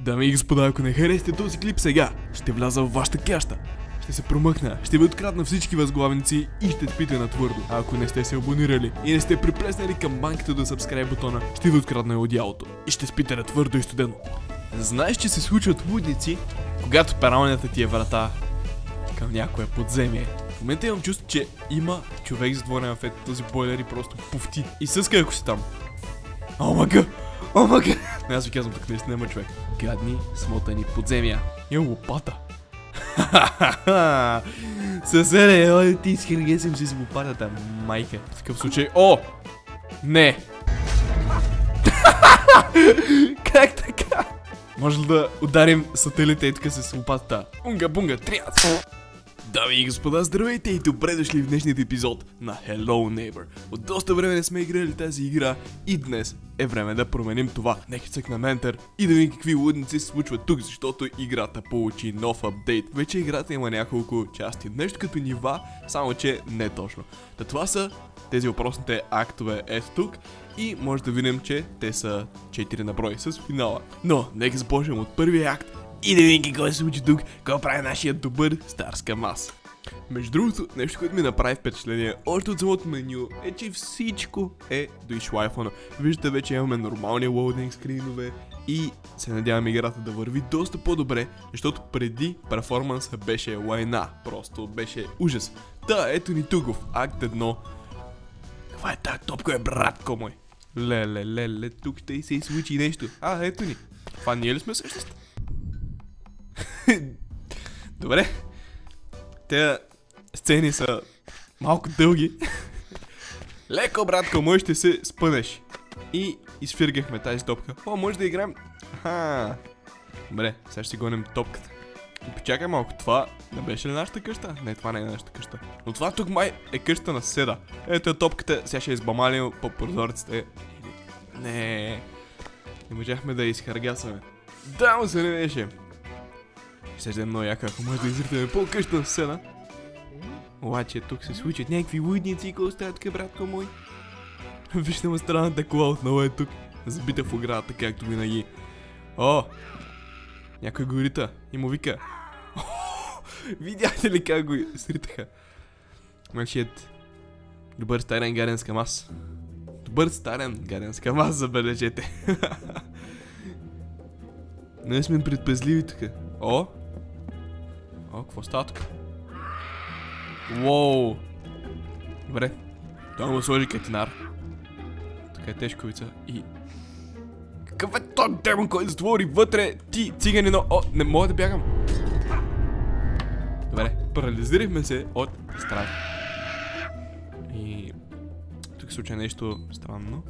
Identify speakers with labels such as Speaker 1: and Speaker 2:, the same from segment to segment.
Speaker 1: Дами и господа, ако не харесате този клип сега, ще вляза в вашата кяща. Ще се промъкна, ще ви открадна всички възглавници и ще спите на твърдо. А ако не сте се абонирали и не сте приплеснали камбанката до subscribe бутона, ще ви открадна и одеялото. И ще спите на твърдо и студено. Знаеш, че се случват лудници, когато пералнята ти е врата към някое подземие. В момента имам чувство, че има човек затворен в този бойлер и просто пуфти. И съска ако си там. Омага! Омага! Не, аз ви казвам, тук наистина има човек. Гадни, смотани подземия. И лопата. Ха-ха-ха! Съседе, ой, ти изхергесим си с лопатата, майка. В такъв случай... О! Не! Как така? Може ли да ударим сателита и тук с лопатата? Унга-бунга, триац! Дами и господа, здравейте и добре дошли в днешният епизод на Hello Neighbor. От доста време не сме играли тази игра и днес е време да променим това. Нека цъкнем Enter и да видим какви лудници се случват тук, защото играта получи нов апдейт. Вече играта има няколко части, нещо като нива, само че не точно. Та това са тези въпросните актове ето тук и може да видим, че те са 4 на брой с финала. Но нека започнем от първия акт и да видим какво се случи тук, какво прави нашия добър стар скамас. Между другото, нещо, което ми направи впечатление още от самото меню е, че всичко е доизшлайфано. Виждате, вече имаме нормални лоудинг скринове и се надявам играта да върви доста по-добре, защото преди перформанса беше лайна, просто беше ужас. Та, ето ни тук в акт 1. Каква е тази топка, братко мой? Леле, тук ще се случи нещо. Ето ни. Това ние ли сме същност? Добре. Те сцени са малко дълги. Леко, братко мой, ще се спънеш. И изфиргахме тази топка. О, може да играем. Добре, сега ще си гоним топката. И почакай малко, това не беше ли нашата къща? Не, това не е нашата къща. Но това тук май е къща на съседа. Ето е топката, сега ще избамалим по прозорците. Не можахме да изхаргасваме. Да, му се не беше. Ще е много яка, ако може да изритаме по-къща на съседа. Обаче тук се случат някакви лудници и какво става тук, братко мой. Виждаме странната кола отново е тук, забита в оградата, както винаги. О! Някой го рита и му вика. Видяхте ли как го сритаха? Нашият добър старен гаден скамас. Добър старен гаден скамас, забележете. Ние сме предпазливи тук. О, какво става тук? Уоу! Добре, той му сложи катинар. Така е тежковица и... Какъв е този демон, който затвори вътре? Ти, циганина! О, не мога да бягам! Добре, парализирахме се от страх. И... тук се случва нещо странно.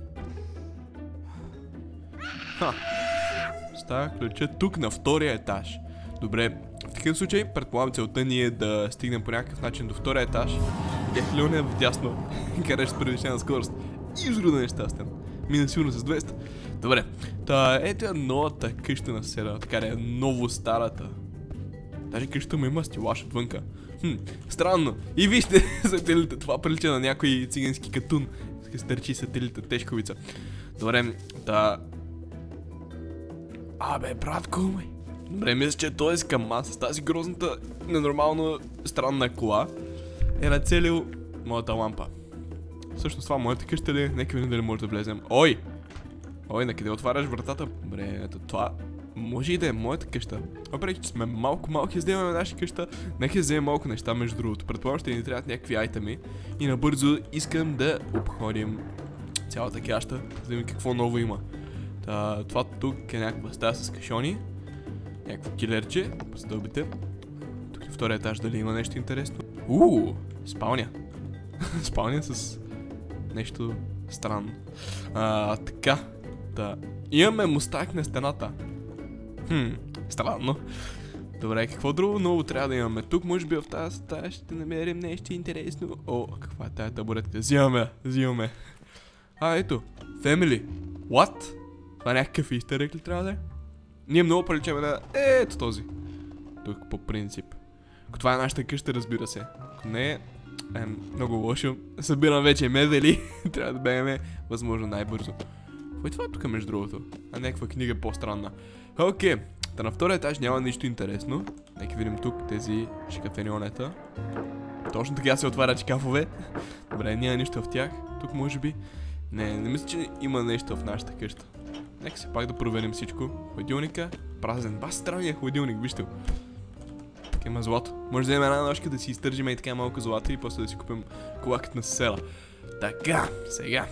Speaker 1: Става ключа тук на втория етаж. Добре, в такъв случай предполагам целта ни е да стигнем по някакъв начин до втория етаж. Видяхте ли он е вдясно, караш с превишена скорост и изруда нещастен. Мина сигурно с 200. Добре, та ето е новата къща на съседа, така е ново старата. Даже къщата му има стилаш отвънка. Странно. И вижте сателита, това прилича на някой цигански катун. Се търчи сателита, тежковица. Добре, та... Абе, братко мой. Добре, мисля, че той е скамас с тази грозната, ненормално странна кола е нацелил моята лампа. Всъщност това моята къща ли? Нека видим дали може да влезем. Ой, на къде отваряш вратата? Добре, ето това може и да е моята къща. Въпреки че сме малки вземаме наша къща, нека вземем малко неща между другото. Предполагам, ще ни трябват някакви айтеми и набързо искам да обходим цялата къща, за да видим какво ново има. Това тук е някаква стая с кашони. Някакво килерче по стълбите. Тук е втория етаж, дали има нещо интересно. Спалня. Спалня с нещо странно. Така. Имаме мустак на стената. Странно. Добре, какво друго ново трябва да имаме? Тук може би в тази стая ще намерим нещо интересно. О, каква е тая табуретка? Взимаме. Ето. Family. What? Това някакъв истерик ли трябва да е? Ние много приличаме на ето този. Тук по принцип. Ако това е нашата къща, разбира се. Ако не е много лошо. Събирам вече мебели. Трябва да бегаме възможно най-бързо. Кой това тук между другото? Някаква книга по-странна. Окей. Та на втория етаж няма нищо интересно. Нека видим тук тези шкафенионета. Точно така се отварят шкафове. Добре, няма нищо в тях. Тук може би. Не мисля, че има нещо в нашата къща. Нека се пак да проверим всичко. Хладилника, празен. Бас странния хладилник, вижте. Така има злато. Може да вземем една ножка да си изтържим и така малко злато и после да си купим колакът на съседа. Така, сега.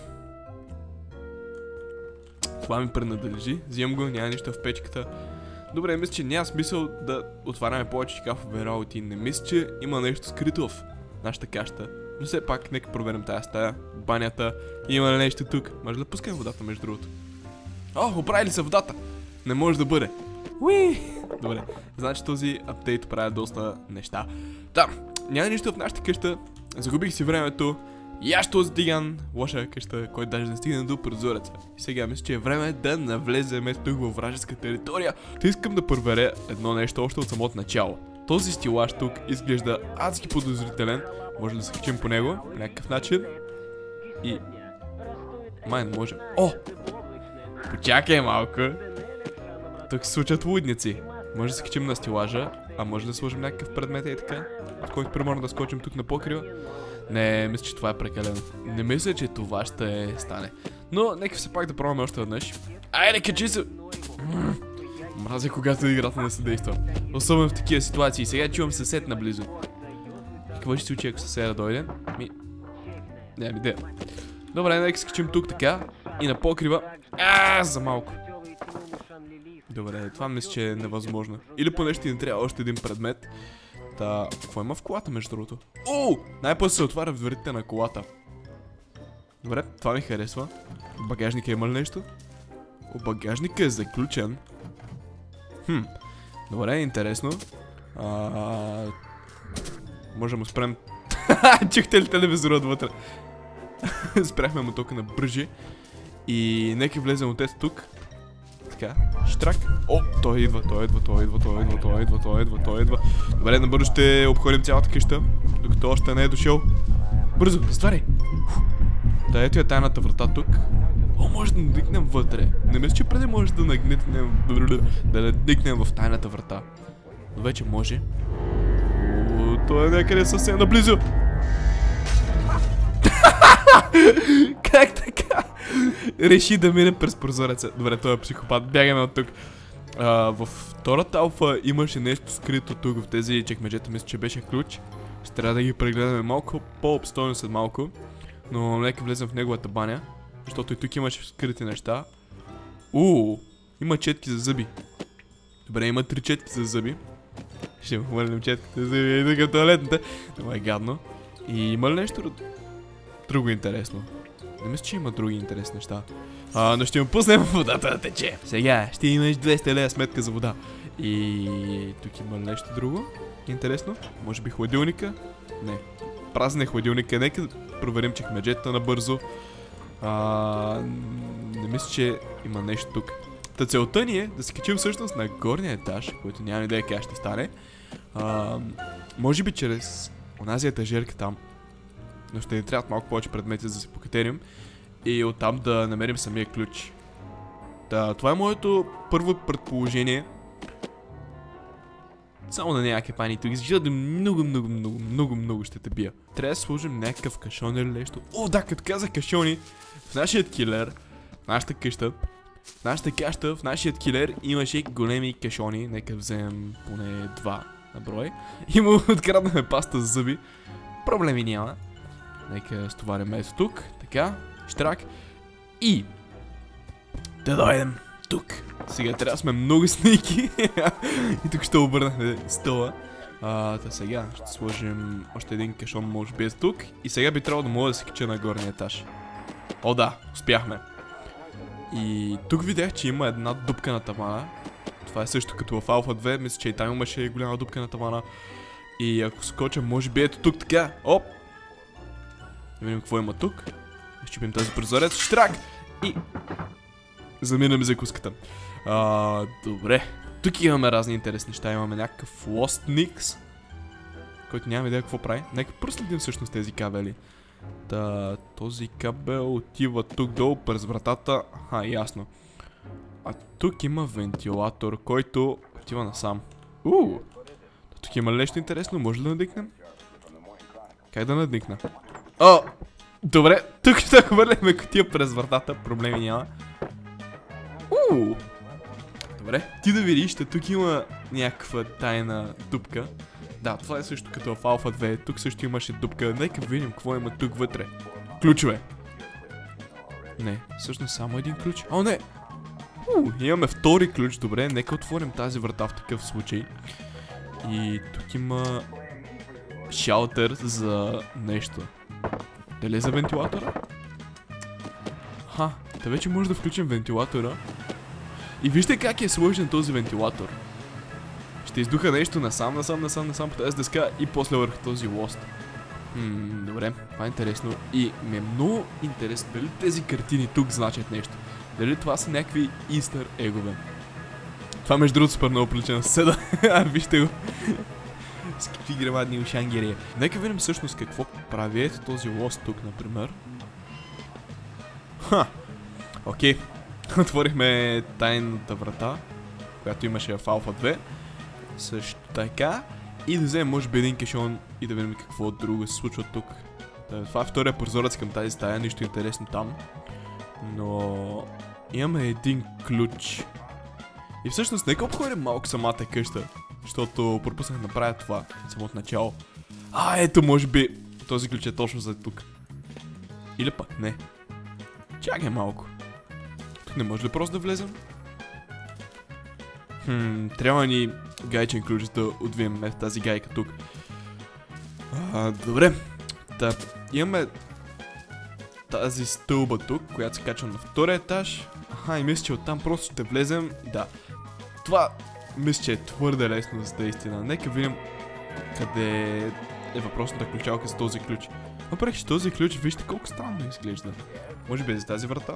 Speaker 1: Това ми принадлежи. Взимам го, няма нищо в печката. Добре, мисля, че няма смисъл да отваряме повече шкафове работи. Не мисля, че има нещо скрито в нашата каща. Но все пак, нека проверим тази стая, банята. Има ли нещо тук? Може да пускаме водата между другото. О, оправили се водата! Не може да бъде. Уи! Добре, значи този апдейт прави доста неща. Да, няма нищо в нашата къща. Загубих си времето. И аз този тиган, лоша къща, който даже не стигне до прозореца. И сега мисля, че е време да навлезем тук във вражеска територия. Та искам да проверя едно нещо още от самото начало. Този стилаж тук изглежда адски подозрителен. Може да се качим по него по някакъв начин. И... май не може. О! Почакай малко. Тук се случат лудници. Може да се качим на стилажа, а може да сложим някакъв предмет и така, от който примерно да скочим тук на покрива. Не, мисля, че това е прекалено. Не мисля, че това ще стане. Но нека все пак да пробваме още веднъж. Айде, качи се! Мразя, когато играта не се действа. Особено в такива ситуации. Сега чувам съсед наблизо. Какво ще се случи, ако съседа дойде? Нямам идея. Добре, нека скачим тук така. И на покрива. За малко. Добре, това мисля, че е невъзможно. Или поне ще ни трябва още един предмет. Та, какво има в колата между другото? О! Най-после се отваря дверите на колата. Добре, това ми харесва. В багажника има ли нещо? О, багажника е заключен. Добре, интересно. Можем да спрем. Чухте ли телевизора отвътре? Спряхме му тока на бръжи. И нека влезем от тук. Така, штрак. О, той идва. Добре, набързо ще обходим цялата къща, докато още не е дошъл. Бързо, затваряй. Да, ето е тайната врата тук. О, може да надникнем вътре. Не мисля, че преди може да надникнем в тайната врата. Но вече може. О, той е някъде съвсем наблизо. Как така? Реши да мине през прозореца. Добре, той е психопат. Бягаме от тук. Във втората алфа имаше нещо скрито тук в тези чекмеджета. Мисля, че беше ключ. Ще трябва да ги прегледаме малко по-обстойно след малко. Но нека влезем в неговата баня. Защото и тук имаше скрити неща. Има четки за зъби. Добре, има 3 четки за зъби. Ще му хвърлим четките за зъби и тук в туалетната. Това е гадно. И има ли нещо друго интересно? Не мисля, че има други интересни неща. Но ще му пуснем водата да тече. Сега ще имаш 200 лея сметка за вода. И тук има нещо друго интересно? Може би хладилника? Не. Празен е хладилника. Нека да проверим чекмеджета набързо. Не мисля, че има нещо тук. Та целта ни е да се качим всъщност на горния етаж, който нямам идея как ще стане. Може би чрез онази етажерка там. Но ще ни трябват малко повече предмети, за да се покатерим. И оттам да намерим самия ключ. Това е моето първо предположение. Само на някакви пани тук. Изглежда много ще те бия. Трябва да сложим някакъв кашон или нещо. О, да, като казах кашони, в нашия килер, в нашата къща, в нашия килер имаше големи кашони. Нека вземем поне 2 на брой. И му откраднахме паста за зъби. Проблеми няма. Нека стоварим ето тук. Така, штрак. И да дойдем тук. Сега трябва да сме много сники. И тук ще обърнахме стола. Сега ще сложим още един кашон, може би е тук. И сега би трябвало да мога да се кача на горния етаж. О, да, успяхме. И тук видях, че има една дупка на тавана. Това е също като в Alpha 2. Мисля, че и там имаше голяма дупка на тавана. И ако скоча, може би ето тук така. Оп! Да видим какво има тук. Изчупим този прозорец. Штрак! И заминем закуската. Добре. Тук имаме разни интересни неща. Имаме някакъв Lost Nix, който нямаме идея какво прави. Нека проследим всъщност тези кабели. Този кабел отива тук долу през вратата. Ясно. А тук има вентилатор, който Отива насам. Тук има ли нещо интересно? Може ли да надникнем? Как да надникна? О! Добре, тук ще хвърляме кутия през вратата. Проблеми няма. Добре, ти да видиш, тук има някаква тайна дупка. Да, това е също като в Alpha 2. Тук също имаше дупка. Нека видим какво има тук вътре. Ключове. Не, всъщност само един ключ. О, не! Имаме втори ключ. Добре, нека отворим тази врата в такъв случай. И тук има шалтер за нещо. Дали е за вентилатора? Та вече може да включим вентилатора. И вижте как е сложен този вентилатор. Ще издуха нещо насам по тази дъска и после върху този лост. Добре, това е интересно. И ми е много интересно дали тези картини тук значат нещо. Дали това са някакви истър егове. Това между другото супер много прилича на съседа. Вижте го. С какви грамадни ушангери. Нека видим всъщност какво прави. Ето този лост тук, например. Окей. Отворихме тайната врата, която имаше в Alpha 2. Също така. И да вземем може би един кешон и да видим какво друго се случва тук. Това е втория прозорец към тази стая, нищо интересно там. Но имаме един ключ. И всъщност нека обходим малко самата къща, защото пропуснах да направя това от самото начало. Ето може би този ключ е точно за тук. Или пък не. Чакай малко. Тук не може ли просто да влезем? Трябва ни гайчен ключ да отвием тази гайка тук. Добре. Имаме тази стълба тук, която се качва на втория етаж. И мисля, че оттам просто ще влезем. Да. Това мисля, че е твърде лесно за наистина. Нека видим къде е въпросната ключалка с този ключ. Въпреки че този ключ, вижте колко странно изглежда. Може би е за тази врата?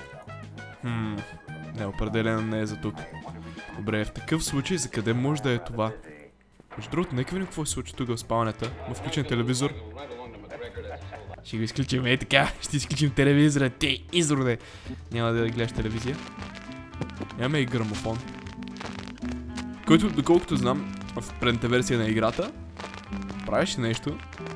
Speaker 1: Не, определено не е за тук. Добре, в такъв случай за къде може да е това? Между другото, нека видим какво се случи тук в спалнята. Има включен телевизор. Ще го изключим, така. Ще изключим телевизора. Изроде. Няма да гледаш телевизия. Имаме и грамофон. Който, доколкото знам, в предната версия на играта правиш нещо.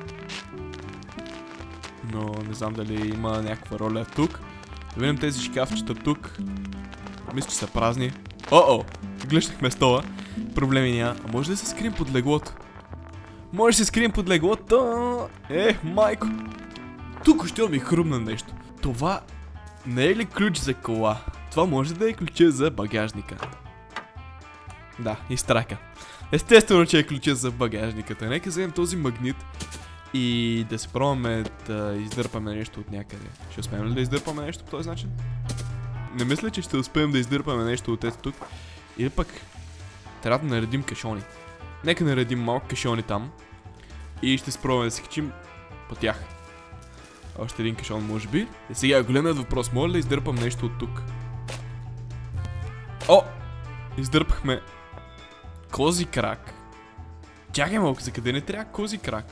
Speaker 1: Но не знам дали има някаква роля тук. Да видим тези шкафчета тук. Мисля, че са празни. Глъщахме стола. Проблеми няма. А може да се скрием под леглото? Може да се скрием под леглото. Майко. Тук ще ми хрумна нещо. Това не е ли ключ за кола? Това може да е ключа за багажника. Да, и страка. Естествено, че е ключа за багажниката. Нека вземем този магнит и да се пробваме да издърпаме нещо от някъде. Ще успеем ли да издърпаме нещо по този начин? Не мисля, че ще успеем да издърпаме нещо от ето тук. Или пък трябва да наредим кашони. Нека наредим малко кашони там. И ще спробваме да се качим по тях. Още един кашон може би. И сега големият въпрос. Може ли да издърпам нещо от тук? Издърпахме кози крак. Чакай малко, за къде не трябва кози крак?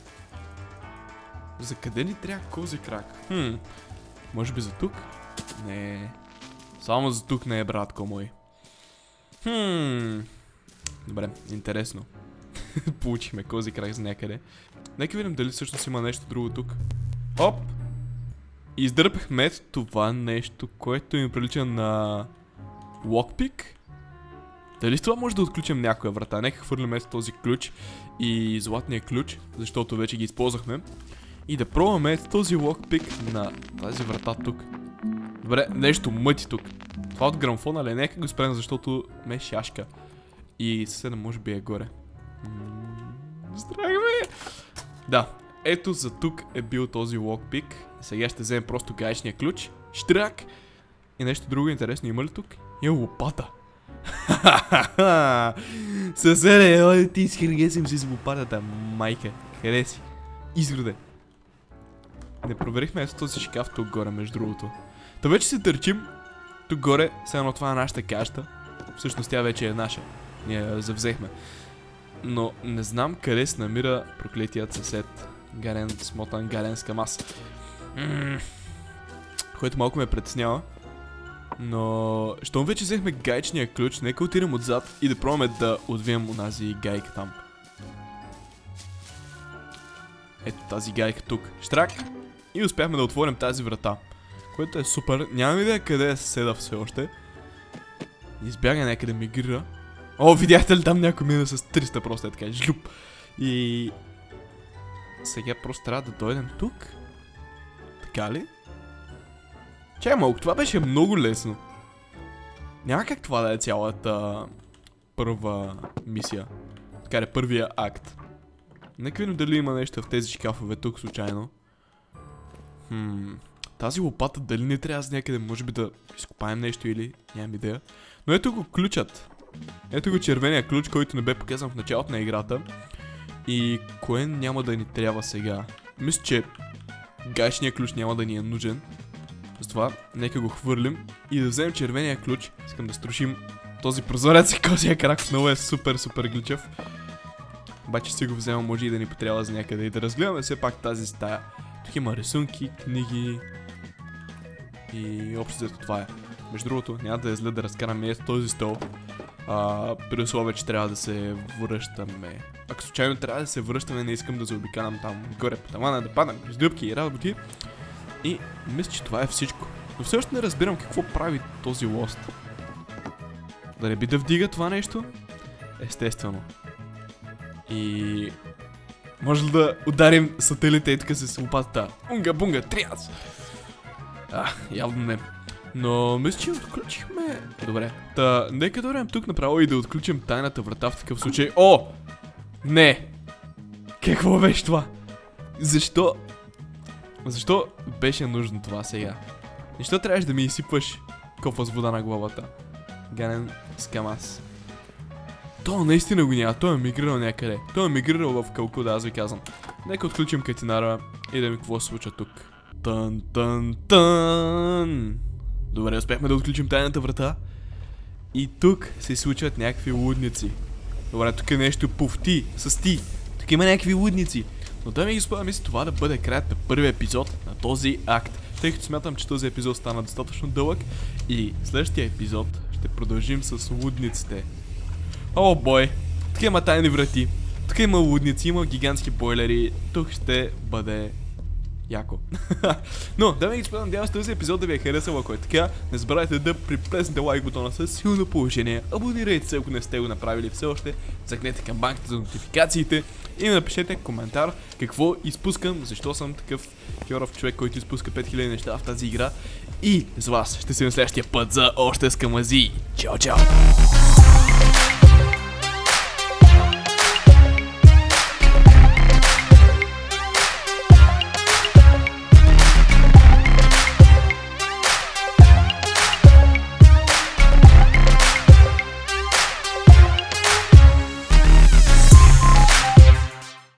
Speaker 1: За къде ни трябва кози крак? Може би за тук? Не. Само за тук не е, братко мой. Добре, интересно. Получихме кози крак за някъде. Нека видим дали всъщност има нещо друго тук. Издърпахме това нещо, което ми прилича на локпик. Дали с това може да отключим някоя врата? Нека хвърлим този ключ и златния ключ, защото вече ги използвахме. И да пробваме този локпик на тази врата тук. Добре, нещо мъти тук. Това от грамфона ли? Нека го спрем, защото ме шашка. И съседа може би е горе. Страхме! Да, ето за тук е бил този локпик. Сега ще вземем просто гаечния ключ. Штрак! И нещо друго интересно има ли тук? Има лопата. Съседе, ти изхргесим си с лопатата, майка. Къде си? Изграде. Не проверихме ето този шкаф тук горе, между другото. Та вече се търчим тук горе, все едно това е нашата каща. Всъщност тя вече е наша. Ние я завзехме. Но не знам къде се намира проклетият съсед. Гарен, смотан, гарен с камас. Което малко ме притеснява. Но, щом вече взехме гайчния ключ, нека отидем отзад и да пробваме да отвием онази гайка там. Ето тази гайка тук. Штрак! И успяхме да отворим тази врата. Което е супер. Нямам идея къде е съседа все още. Избяга някъде мигрира. О, видяхте ли там някой мина с 300 просто е така. Жлюп. И... сега просто трябва да дойдем тук. Така ли? Чай малко, това беше много лесно. Няма как това да е цялата първа мисия. Така е първия акт. Нека видим дали има нещо в тези шкафове тук случайно. Тази лопата дали не трябва с някъде, може би да изкопаем нещо или нямам идея. Но ето го ключът. Ето го червения ключ, който не бе показан в началото на играта. И кое няма да ни трябва сега? Мисля, че гайчният ключ няма да ни е нужен. Затова нека го хвърлим и да вземем червения ключ. Искам да струшим този прозорец и козия крак отново е супер гличав. Обаче си го взема, може и да ни потрябва за някъде и да разгледаме все пак тази стая. Тук има рисунки, книги и общо взето това е. Между другото, няма да е зле да разкараме ето този стол. При условие, че трябва да се връщаме. Ако случайно трябва да се връщаме, не искам да заобикалям там горе по тавана, да падам през дупки и работи. И мисля, че това е всичко. Но все още не разбирам какво прави този лост. Да не би да вдига това нещо? Естествено. И... може ли да ударим сателита и тук с лопатата? Унга-бунга, триац! Явно не. Но мисля, че отключихме... добре. Та, нека дойдем тук направо и да отключим тайната врата в такъв случай. О! Не! Какво беше това? Защо? Защо беше нужно това сега? Защо трябваше да ми изсипваш кофа с вода на главата? Ганен скамас. То наистина го няма, той е мигрирал някъде. Той е мигрирал в Калкуда, аз ви казвам. Нека отключим катинара и да видим какво се случва тук. Тън. Добре, успяхме да отключим тайната врата. И тук се случват някакви лудници. Добре, тук е нещо пуфти, с ти. Тук има някакви лудници. Но да ми господа, мисля това да бъде краят на първия епизод на този акт. Тъй като смятам, че този епизод стана достатъчно дълъг. И следващия епизод ще продължим с лудниците. О, бой! Тук има тайни врати. Тук има лудници, има гигантски бойлери. Тук ще бъде... яко. Но, дами и господа, надявам се този епизод да ви е харесал, ако е така. Не забравяйте да припреснете лайк бутона с силно положение. Абонирайте се, ако не сте го направили все още. Цъкнете камбанката за нотификациите. И напишете коментар какво изпускам, защо съм такъв херов човек, който изпуска 5000 неща в тази игра. И с вас ще се видим следващия път за още скамази. Чао!